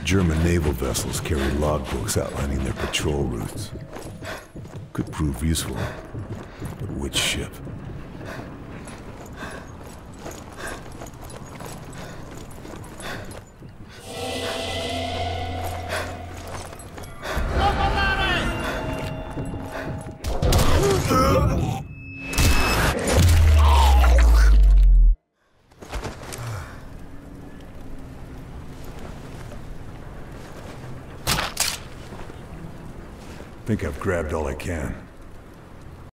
German naval vessels carry logbooks outlining their patrol routes. Could prove useful, but which ship? Think I've grabbed all I can.